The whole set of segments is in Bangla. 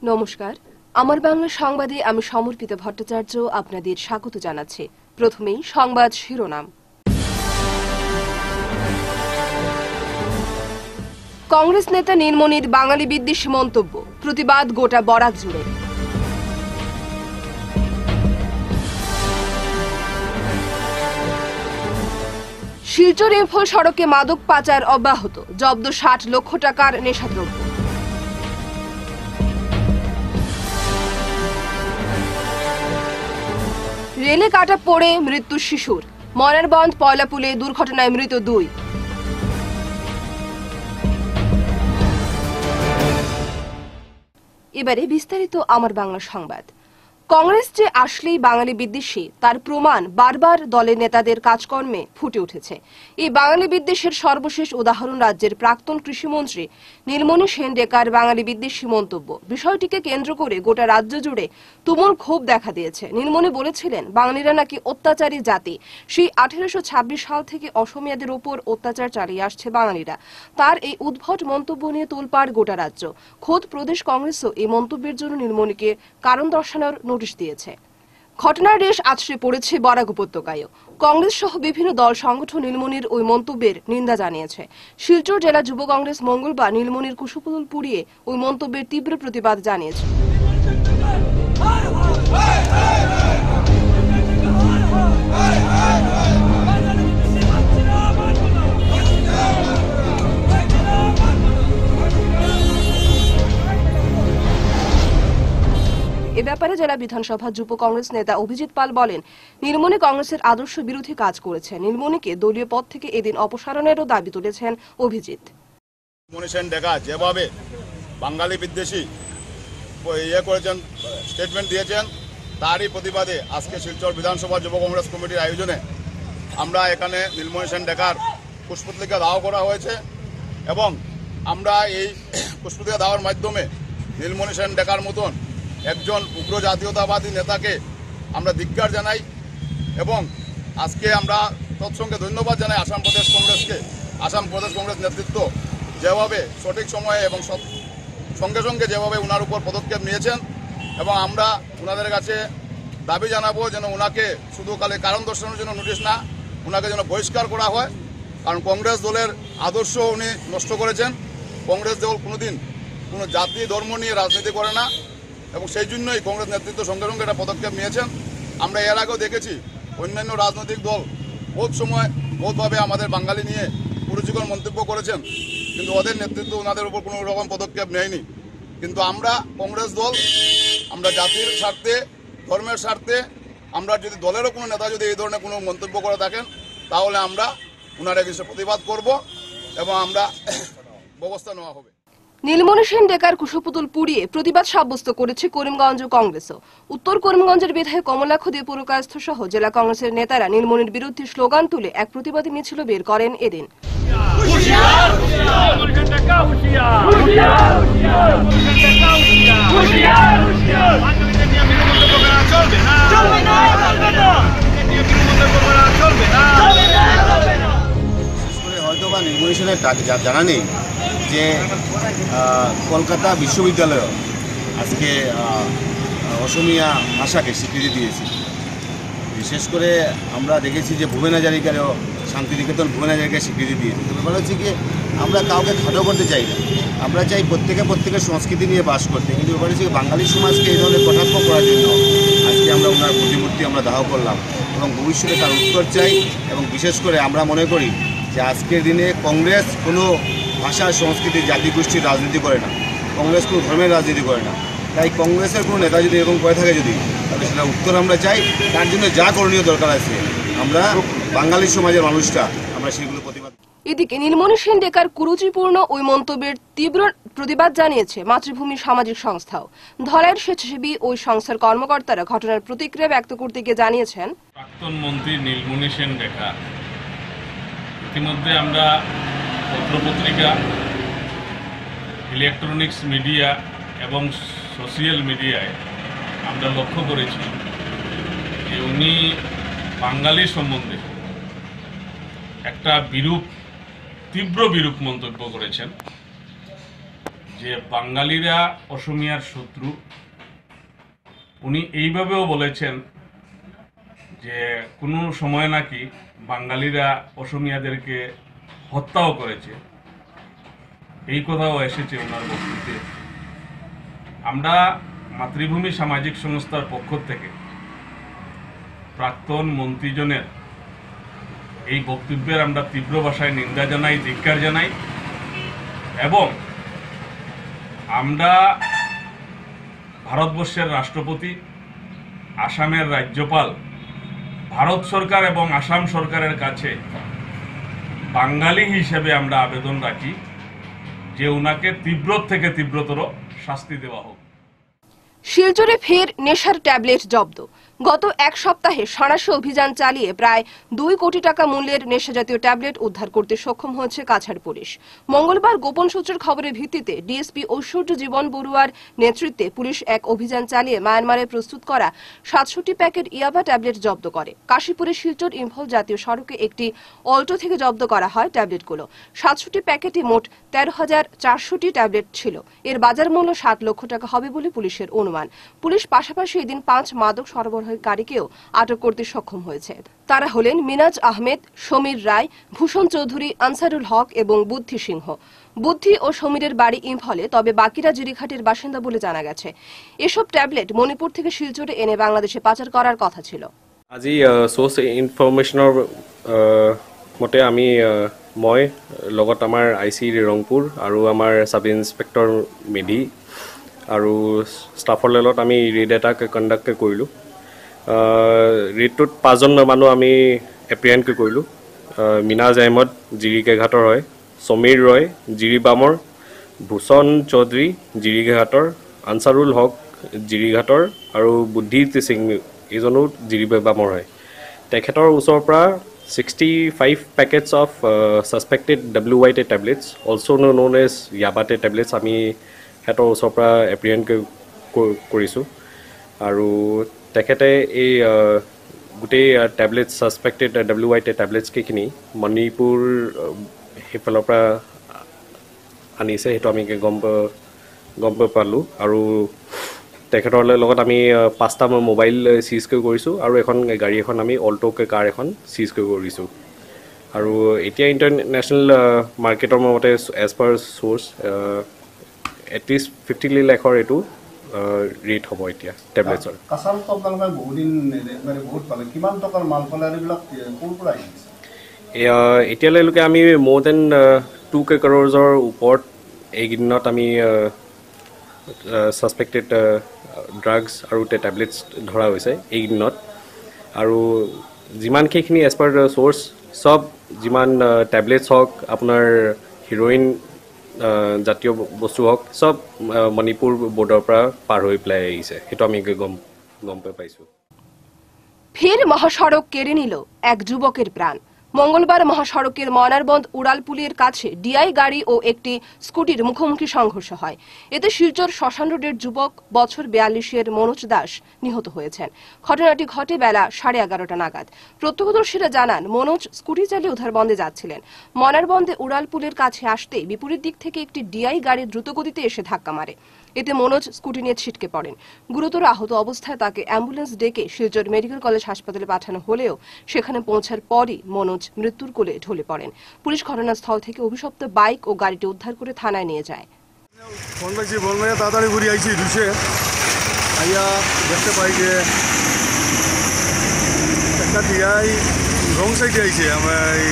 নমস্কার, আমার বাংলা সংবাদে আমি সমর্পিত ভট্টাচার্য আপনাদের স্বাগত জানাচ্ছি। প্রথমেই সংবাদ শিরোনাম। কংগ্রেস নেতা নীলমণির বাঙালি বিদ্বেষী মন্তব্য, প্রতিবাদ গোটা বরাক জুড়ে। শিলচর ইম্ফল সড়কে মাদক পাচার অব্যাহত, জব্দ ৬০ লক্ষ টাকার নেশাদ্রব্য। রেলে কাটা পড়ে মৃত্যু শিশুর, ময়নারবন্দ পয়লাপুলে দুর্ঘটনায় মৃত ২। এবারে বিস্তারিত আমার বাংলা সংবাদ। কংগ্রেস যে আসলেই বাঙালি বিদ্বেষী তার প্রমাণ বারবার দলের নেতাদের কাজকর্মে ফুটে উঠেছে। এই বাঙালি বিদ্বেষের সর্বশেষ উদাহরণ রাজ্যের প্রাক্তন কৃষিমন্ত্রী নীলমণি সেন ডেকার বাঙালি বিদ্বেষী মন্তব্য। বিষয়টিকে কেন্দ্র করে গোটা রাজ্য জুড়ে তুমুল ক্ষোভ দেখা দিয়েছে। নীলমণি বলেছিলেন, বাঙালিরা নাকি অত্যাচারী জাতি। সেই 1826 সাল থেকে অসমীয়াদের ওপর অত্যাচার চালিয়ে আসছে বাঙালিরা। তার এই উদ্ভট মন্তব্য নিয়ে তোলপাড় গোটা রাজ্য। খোদ প্রদেশ কংগ্রেসও এই মন্তব্যের জন্য নীলমণিকে কারণ দর্শানোর নোটিশ দিয়েছে। ঘটনার রেশ আছড়ে পড়েছে বরাক উপত্যকায়। কংগ্রেস সহ বিভিন্ন দল সংগঠন নীলমণির ওই মন্তব্যের নিন্দা জানিয়েছে। শিলচর জেলা যুব কংগ্রেস মঙ্গলবার নীলমণির কুশপুতুল পুড়িয়ে ওই মন্তব্যের তীব্র প্রতিবাদ জানিয়েছে। এ ব্যাপারে জেলা বিধানসভা যুব কংগ্রেস নেতা অভিজিৎ পাল বলেন, নীলমণি কংগ্রেসের আদর্শ বিরোধী কাজ করেছে। নীলমণিকে দলীয় পদ থেকে এদিন অপসারণেরও দাবি তুলেছেন অভিজিৎ। নীলমণি সেন ডেকা যেভাবে বাঙালি বিদ্বেষী করেছেন, স্টেটমেন্ট দিয়েছেন, তারই প্রতিবাদে আজকে শিলচর বিধানসভা যুব কংগ্রেস কমিটির আয়োজনে আমরা এখানে নীলমণি সেন ডেকার পুষ্পতলিকা দাহ করা হয়েছে এবং আমরা এই পুষ্পতলিকা দাওয়ার মাধ্যমে নীলমণি সেন ডেকার মতন একজন উগ্র জাতীয়তাবাদী নেতাকে আমরা ধিক্কার জানাই এবং আজকে আমরা তৎসঙ্গে ধন্যবাদ জানাই আসাম প্রদেশ কংগ্রেসকে। আসাম প্রদেশ কংগ্রেস নেতৃত্ব যেভাবে সঠিক সময়ে এবং সঙ্গে সঙ্গে যেভাবে ওনার উপর পদক্ষেপ নিয়েছেন এবং আমরা ওনাদের কাছে দাবি জানাবো যেন ওনাকে শুধু খালি কারণ দর্শানোর জন্য নোটিশ না, ওনাকে যেন বহিষ্কার করা হয়। কারণ কংগ্রেস দলের আদর্শ উনি নষ্ট করেছেন। কংগ্রেস দল কোনোদিন কোনো জাতি ধর্ম নিয়ে রাজনীতি করে না এবং সেই জন্যই কংগ্রেস নেতৃত্ব সঙ্গে সঙ্গে একটা পদক্ষেপ নিয়েছেন। আমরা এর আগেও দেখেছি অন্যান্য রাজনৈতিক দল বহুত সময় বহুতভাবে আমাদের বাঙালি নিয়ে কুরুচিকর মন্তব্য করেছেন, কিন্তু ওদের নেতৃত্ব ওনাদের উপর কোনো রকম পদক্ষেপ নেয়নি। কিন্তু আমরা কংগ্রেস দল, আমরা জাতির স্বার্থে, ধর্মের স্বার্থে, আমরা যদি দলেরও কোনো নেতা যদি এই ধরনের কোনো মন্তব্য করে থাকেন তাহলে আমরা ওনারা কিছু প্রতিবাদ করব এবং আমরা ব্যবস্থা নেওয়া হবে। নীলমণি সেন ডেকার কুশপুতুল পুড়িয়ে প্রতিবাদ সাব্যস্ত করেছে করিমগঞ্জ কংগ্রেসও। উত্তর করিমগঞ্জের বিধায়ক কমলাক্ষ দে পুরকায়স্থ সহ জেলা কংগ্রেসের নেতারা নীলমণির বিরুদ্ধে স্লোগান তুলে এক প্রতিবাদী মিছিল বের করেন এদিন। হয়তো বা নীলমণি সেনের জানা নেই যে কলকাতা বিশ্ববিদ্যালয় আজকে অসমীয়া ভাষাকে স্বীকৃতি দিয়েছে। বিশেষ করে আমরা দেখেছি যে ভূপেন হাজারিকারও শান্তিনিকেতন ভূপেন হাজারিকার স্বীকৃতি দিয়েছে। তো ব্যাপার হচ্ছে কি, আমরা কাউকে খাটো করতে চাই না, আমরা চাই প্রত্যেকের সংস্কৃতি নিয়ে বাস করতে। কিন্তু ব্যাপার হচ্ছে বাঙালি সমাজকে এই ধরনের কটাক্ষ করার জন্য আজকে আমরা ওনার প্রতিমূর্তি আমরা দাহ করলাম এবং ভবিষ্যতে তার উত্তর চাই। এবং বিশেষ করে আমরা মনে করি যে আজকের দিনে কংগ্রেস কোনো ভাষা, সংস্কৃতি, জাতিগোষ্ঠীর রাজনীতি করে না, কংগ্রেস কোনো ধর্মের রাজনীতি করে না। তাই কংগ্রেসের কোনো নেতা যদি এরকম করে থাকে তাহলে সেটা উত্তর আমরা চাই। তার জন্য যা করণীয় দরকার আছে আমরা বাঙালি সমাজের মানুষটা আমরা সেগুলো প্রতিবাদ। এদিকে নীলমণি সেন ডেকার কুরুচিপূর্ণ ওই মন্তব্যের তীব্র প্রতিবাদ জানিয়েছে মাতৃভূমি সামাজিক সংস্থাও। ধলাইয়ের স্বেচ্ছাসেবী ওই সংস্থার কর্মকর্তারা ঘটনার প্রতিক্রিয়া ব্যক্ত করতে গিয়ে জানিয়েছেন, প্রাক্তন মন্ত্রী নীলমণি সেন ডেকা ইতিমধ্যে আমরা পত্রপত্রিকা, ইলেকট্রনিক্স মিডিয়া এবং সোশ্যাল মিডিয়ায় আমরা লক্ষ্য করেছি যে উনি বাঙালি সম্বন্ধে একটা তীব্র বিরূপ মন্তব্য করেছেন। যে বাঙালিরা অসমিয়ার শত্রু। উনি এইভাবেও বলেছেন যে কোনো সময় নাকি বাঙালিরা অসমিয়াদেরকে হত্যাও করেছে, এই কথাও এসেছে ওনার বক্তব্যে। আমরা মাতৃভূমি সামাজিক সংস্থার পক্ষ থেকে প্রাক্তন মন্ত্রীজনের এই বক্তব্যের আমরা তীব্র ভাষায় নিন্দা জানাই, ধিক্কার জানাই, এবং আমরা ভারতবর্ষের রাষ্ট্রপতি, আসামের রাজ্যপাল, ভারত সরকার এবং আসাম সরকারের কাছে বাঙালি হিসেবে আমরা আবেদন রাখি যে ওনাকে তীব্র থেকে তীব্রতর শাস্তি দেওয়া হোক। শিলচরে ফের নেশার ট্যাবলেট জব্দ। গত এক সপ্তাহে সাঁড়াশি অভিযান চালিয়ে প্রায় 2 কোটি টাকা মূল্যের নেশাজাতীয় ট্যাবলেট উদ্ধার করতে সক্ষম হয়েছে কাছাড় পুলিশ। মঙ্গলবার গোপন সূত্রের খবরের ভিত্তিতে ডিএসপি ঐশ্বর্য জীবন বড়ুয়ার নেতৃত্বে পুলিশ এক অভিযান চালিয়ে মায়ানমারে প্রস্তুত করা 67 প্যাকেট ইয়াবা ট্যাবলেট জব্দ করে। কাশীপুরের শিলচর ইম্ফল জাতীয় সড়কে একটি অল্টো থেকে জব্দ করা হয় ট্যাবলেটগুলো। 67 প্যাকেটে মোট 13,400টি ট্যাবলেট ছিল। এর বাজার মূল্য 7 লক্ষ টাকা হবে বলে পুলিশের অনুমান। পুলিশ পাশাপাশি এদিন 5 মাদক সরবরাহকারীকেও আটক করতে সক্ষম হয়েছে। তারা হলেন মিনাজ আহমেদ, সমীর রায়, ভূষণ চৌধুরী, আনসারুল হক এবং বুদ্ধি সিংহ। বুদ্ধি ও সমীরের বাড়ি ইম্ফলে, তবে বাকিরা জিরিঘাটের বাসিন্দা বলে জানা গেছে। এসব ট্যাবলেট মণিপুর থেকে শিলচরে এনে বাংলাদেশে পাচার করার কথা ছিল। আজি সোর্স ইনফরমেশনৰ মতে আমি মই লগত আমাৰ আইচি ৰংপুৰ আৰু আমাৰ সাব ইন্সপেক্টৰ মেধি আৰু ষ্টাফৰ লগত আমি ৰেড এটা কণ্ডাক্ট কৰিলোঁ। ৰেডটোত 5জন মানুহ আমি এপ্ৰিহেণ্ড কৰিলোঁ। মিনাজ আহমদ জিৰিকেঘাটৰ হয়, সমীৰ ৰয় জিৰিবামৰ, ভূষণ চৌধুৰী জিৰিঘাটৰ, আনসাৰুল হক জিৰিঘাটৰ আৰু বুদ্ধি সিং এইজনো জিৰিবামৰ হয়। তেখেতৰ ওচৰৰ পৰা 65 packets of suspected WYT tablets, also' known as ইয়াবাটে টেবলেটছ আমি সিহঁতৰ ওচৰৰ পৰা এপ্ৰিহেণ্ড কৰিছোঁ। আৰু তেখেতে এই গোটেই টেবলেটছ ছাছপেক্টেড WYT টেবলেটছকেইখিনি মণিপুৰ সেইফালৰ পৰা আনিছে, সেইটো আমি গম পালোঁ। আৰু তেখেতৰ লগত আমি 5টা মোবাইল চিজ কৰিছোঁ আৰু এখন গাড়ী এখন আমি অল্টো কাৰ এখন চিজ কৰিছোঁ। আৰু এতিয়া ইণ্টাৰনেশ্যনেল মাৰ্কেটৰ মতে এজ পাৰ চ'ৰ্চ এটলিষ্ট 50 লাখৰ এইটো ৰেট হ'ব এতিয়া টেবলেটছৰ। এতিয়ালৈকে আমি মোৰ দেন 2 crores ওপৰত এইকেইদিনত আমি ছাছপেক্টেড ড্ৰাগছ আৰু টেবলেটছ ধৰা হৈছে এইকেইদিনত। আৰু যিমানকেইখিনি এজ পাৰ চ'ৰ্চ চব যিমান টেবলেটছ হওক, আপোনাৰ হিৰ'ইন জাতীয় বস্তু হওক, চব মণিপুৰ বৰ্ডাৰৰ পৰা পাৰ হৈ পেলাই আহিছে, সেইটো আমি গম পাইছোঁ। ফের মহাসড়ক কেড়ে নিল এক যুবকের প্রাণ। মঙ্গলবার মহাসড়কের ময়নারবন্দ উড়ালপুলের কাছে ডিআই গাড়ি ও একটি স্কুটির মুখোমুখি সংঘর্ষ হয়। এতে শিলচর শ্মশান রোডের যুবক বছর 42-এর মনোজ দাস নিহত হয়েছেন। ঘটনাটি ঘটে বেলা 11:30 নাগাদ। প্রত্যক্ষদর্শীরা জানান, মনোজ স্কুটি চালিয়ে উধারবন্দে যাচ্ছিলেন। ময়নারবন্দে উড়ালপুলের কাছে আসতেই বিপরীত দিক থেকে একটি ডিআই গাড়ি দ্রুতগতিতে এসে ধাক্কা মারে। এতে মনোজ স্কুটি নিয়ে ছিটকে পড়েন। গুরুতর আহত অবস্থায় তাকে অ্যাম্বুলেন্স ডেকে শিলচর মেডিকেল কলেজ হাসপাতালে পাঠানো হলেও সেখানে পৌঁছার পরই মনোজ মৃত্যুর কোলে ঢলে পড়েন। পুলিশ ঘটনাস্থল থেকে অভিশপ্ত বাইক ও গাড়িটি উদ্ধার করে থানায় নিয়ে যায়। তাড়াতাড়ি ঘুরে আইছি ঢুসে আইয়া দেখতে পাই যে একটা ডিআই রং সাইডে আইছে। আমরা এই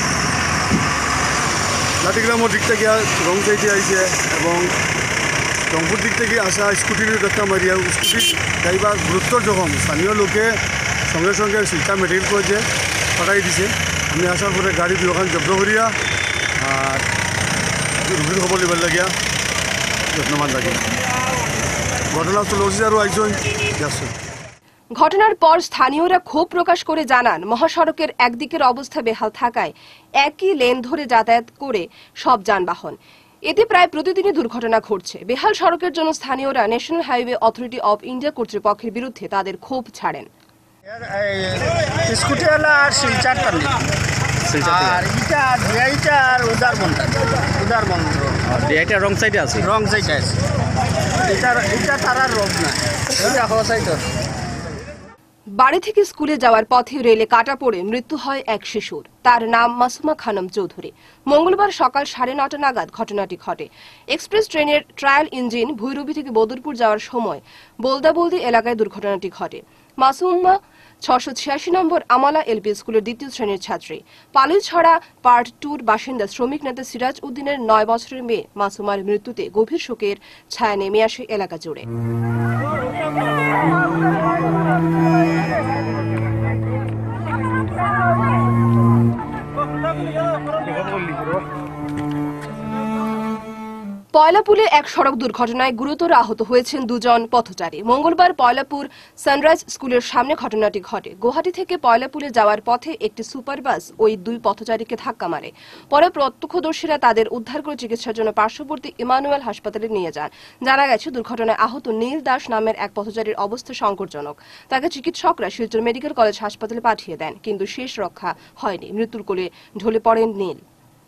লাটিগ্রামের দিক থেকে রং সাইডে আইছে এবং রংপুর দিক থেকে আসা স্কুটির ধাক্কা মারিয়া স্কুটির ড্রাইভার গুরুত্বর জখম। স্থানীয় লোকে সঙ্গে সঙ্গে শিলচর মেডিকেল কলেজে পাঠাই দিছে। আমি আসার পরে গাড়ি দুখান জব্দ করিয়া আর রুগীর খবর লিবার লাগিয়া যত্নবান থাকি। ঘটনাস্থল ওসি আরও আইসন যাচ্ছেন। ঘটনার পর স্থানীয়রা ক্ষোভ প্রকাশ করে জানান, মহাসড়কের একদিকের অবস্থা বেহাল থাকায় একই লেন ধরে যাতায়াত করে সব যানবাহন। এতে প্রায় প্রতিদিনই দুর্ঘটনা ঘটছে। বেহাল সড়কের জন্য স্থানীয়রা National Highway Authority of India কর্তৃপক্ষের বিরুদ্ধে তাদের ক্ষোভ ছাড়েন। স্কুটিওয়ালা আর শিলচর আর এটা ডিআইটা আর উদারবন্দ এটা রং সাইডে আছে রং সাইডে আছে এটা তারা রোগ না এটা হওয়া সাইড বাড়ি থেকে স্কুলে যাওয়ার পথে রেলে কাটা পড়ে মৃত্যু হয় এক শিশুর। তার নাম মাসুমা খানম চৌধুরী। মঙ্গলবার সকাল 9:30 নাগাদ ঘটনাটি ঘটে। এক্সপ্রেস ট্রেনের ট্রায়াল ইঞ্জিন ভৈরবী থেকে বদরপুর যাওয়ার সময় বোলদাবলদি এলাকায় দুর্ঘটনাটি ঘটে। মাসুমা 686 নম্বর আমালা এলপি স্কুলের 2য় শ্রেণীর ছাত্রী। পালিছড়া পার্ট 2-র বাসিন্দা শ্রমিক নেতা সিরাজ উদ্দিনের 9 বছরের মেয়ে মাসুমার মৃত্যুতে গভীর শোকের ছায়া নেমে আসে এলাকা জুড়ে। পয়লাপুলে এক সড়ক দুর্ঘটনায় গুরুতর আহত হয়েছেন 2 জন পথচারী। মঙ্গলবার পয়লাপুর সানরাইজ স্কুলের সামনে ঘটনাটি ঘটে। গুয়াহাটি থেকে পয়লাপুলে যাওয়ার পথে একটি সুপার বাস ওই 2 পথচারীকে ধাক্কা মারে। পরে প্রত্যক্ষদর্শীরা তাদের উদ্ধার করে চিকিৎসার জন্য পার্শ্ববর্তী ইমানুয়েল হাসপাতালে নিয়ে যান। জানা গেছে দুর্ঘটনায় আহত নীল দাস নামের এক পথচারীর অবস্থা সংকটজনক। তাকে চিকিৎসকরা শিলচর মেডিকেল কলেজ হাসপাতালে পাঠিয়ে দেন, কিন্তু শেষ রক্ষা হয়নি। মৃত্যুর কোলে ঢলে পড়েন নীল।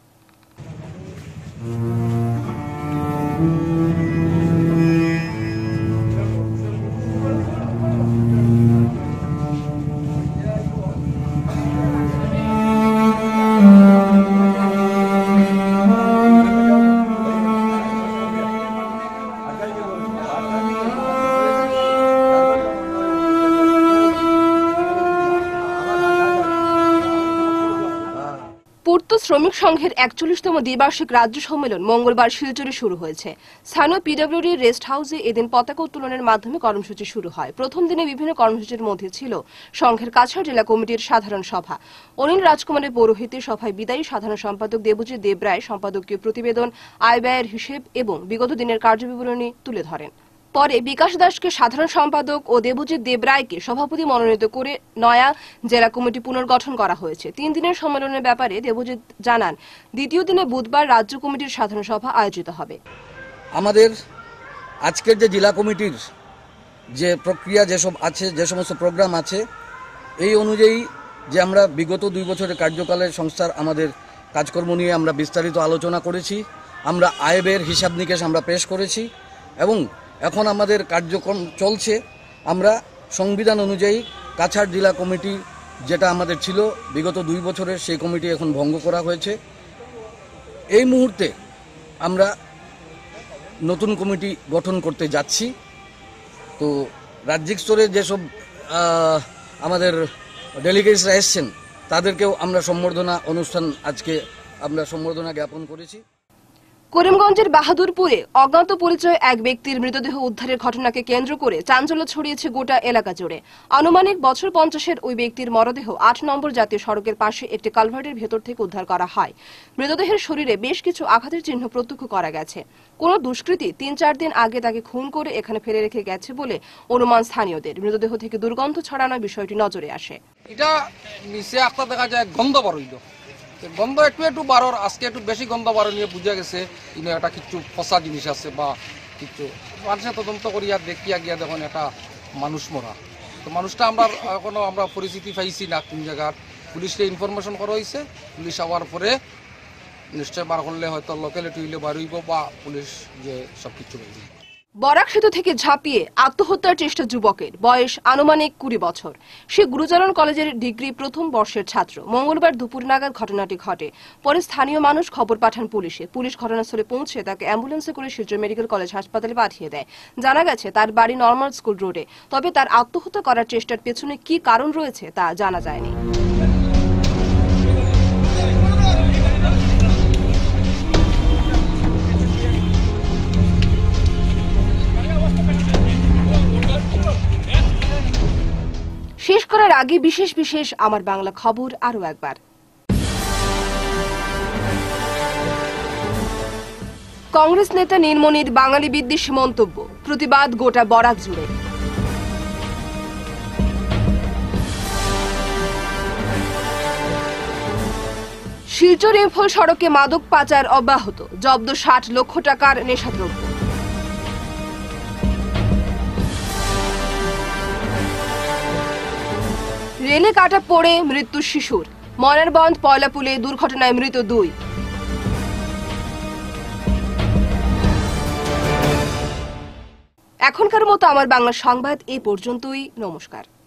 পূর্ত শ্রমিক সংঘের 41তম দ্বিবার্ষিক রাজ্য সম্মেলন মঙ্গলবার শিলচরে শুরু হয়েছে। স্থানীয় পিডব্লিউডি রেস্ট হাউসে এদিন পতাকা উত্তোলনের মাধ্যমে কর্মসূচি শুরু হয়। প্রথম দিনে বিভিন্ন কর্মসূচির মধ্যে ছিল সংঘের কাছাড় জেলা কমিটির সাধারণ সভা। অনিল রাজকুমারের পৌরোহিত্যে সভায় বিদায়ী সাধারণ সম্পাদক দেবজিৎ দেবরায় সম্পাদকীয় প্রতিবেদন, আয় ব্যয়ের হিসেব এবং বিগত দিনের কার্যবিবরণী তুলে ধরেন। পরে বিকাশ দাসকে সাধারণ সম্পাদক ও দেবজিৎ দেবরায়কে সভাপতি মনোনীত করে নয়া জেলা কমিটি পুনর্গঠন করা হয়েছে। 3 দিনের সম্মেলনের ব্যাপারে দেবজিৎ জানান, দ্বিতীয় দিনে বুধবার রাজ্য কমিটির সাধারণ সভা আয়োজিত হবে। আমাদের আজকের যে জেলা কমিটির যে প্রক্রিয়া যেসব আছে, যে সমস্ত প্রোগ্রাম আছে, এই অনুযায়ী যে আমরা বিগত 2 বছরের কার্যকালের সংস্থার আমাদের কাজকর্ম নিয়ে আমরা বিস্তারিত আলোচনা করেছি। আমরা আয় ব্যয়ের হিসাব নিকেশ আমরা পেশ করেছি এবং এখন আমাদের কার্যক্রম চলছে। আমরা সংবিধান অনুযায়ী কাছাড় জেলা কমিটি যেটা আমাদের ছিল বিগত 2 বছরের, সেই কমিটি এখন ভঙ্গ করা হয়েছে। এই মুহূর্তে আমরা নতুন কমিটি গঠন করতে যাচ্ছি। তো রাজ্যিক স্তরে যেসব আমাদের ডেলিগেটসরা এসছেন তাদেরকেও আমরা সম্বর্ধনা অনুষ্ঠান আজকে আমরা সম্বর্ধনা জ্ঞাপন করেছি। করিমগঞ্জের বাহাদুরপুরে অজ্ঞাত পরিচয় এক ব্যক্তির মৃতদেহ উদ্ধারের ঘটনাকে কেন্দ্র করে চাঞ্চল্য ছড়িয়েছে গোটা এলাকা জুড়ে। আনুমানিক বছর 50-এর ওই ব্যক্তির মরদেহ 8 নম্বর জাতীয় সড়কের পাশে একটি কালভার্টের ভেতর থেকে উদ্ধার করা হয়। মৃতদেহের শরীরে বেশ কিছু আঘাতের চিহ্ন প্রত্যক্ষ করা গেছে। কোন দুষ্কৃতী 3-4 দিন আগে তাকে খুন করে এখানে ফেলে রেখে গেছে বলে অনুমান স্থানীয়দের। মৃতদেহ থেকে দুর্গন্ধ ছড়ানোর বিষয়টি নজরে আসে। এটা নিচে একটা দেখা যায় গন্ধ বার হইল, গন্ধ একটু বারোর, আজকে একটু বেশি গন্ধ বারো নিয়ে বুঝা গেছে ইনো একটা কিছু পচা জিনিস আছে বা কিছু মানুষের তদন্ত করিয়া দেখিয়া গিয়া দেখুন এটা মানুষ মরা। তো মানুষটা আমরা পরিচিতি পাইছি না কোন জায়গার। পুলিশকে ইনফরমেশন করা হয়েছে, পুলিশ আওয়ার পরে নিশ্চয় বার করলে হয়তো লোকালিটি হইলে বার হইব বা পুলিশ যে সব কিছু হইবে। বরাক সেতু থেকে ঝাঁপিয়ে আত্মহত্যার চেষ্টা যুবকের, বয়স আনুমানিক 20 বছর। সে গুরুচরণ কলেজের ডিগ্রি প্রথম বর্ষের ছাত্র। মঙ্গলবার দুপুর নাগাদ ঘটনাটি ঘটে। পরে স্থানীয় মানুষ খবর পাঠান পুলিশে। পুলিশ ঘটনাস্থলে পৌঁছে তাকে অ্যাম্বুলেন্সে করে শিলচর মেডিকেল কলেজ হাসপাতালে পাঠিয়ে দেয়। জানা গেছে তার বাড়ি নর্মাল স্কুল রোডে। তবে তার আত্মহত্যা করার চেষ্টার পেছনে কি কারণ রয়েছে তা জানা যায়নি। শেষ করার আগে বিশেষ আমার বাংলা খবর আরো একবার। কংগ্রেস নেতা নীলমণির বাঙালি বিদ্বেষী মন্তব্য, প্রতিবাদ গোটা বরাক জুড়ে। শিলচর ইম্ফল সড়কে মাদক পাচার অব্যাহত, জব্দ 60 লক্ষ টাকার নেশাদ্রব্য। রেলে কাটা পড়ে মৃত্যু শিশুর, ময়নারবন্দ পয়লাপুলে দুর্ঘটনায় মৃত 2। এখনকার মতো আমার বাংলা সংবাদ এ পর্যন্তই। নমস্কার।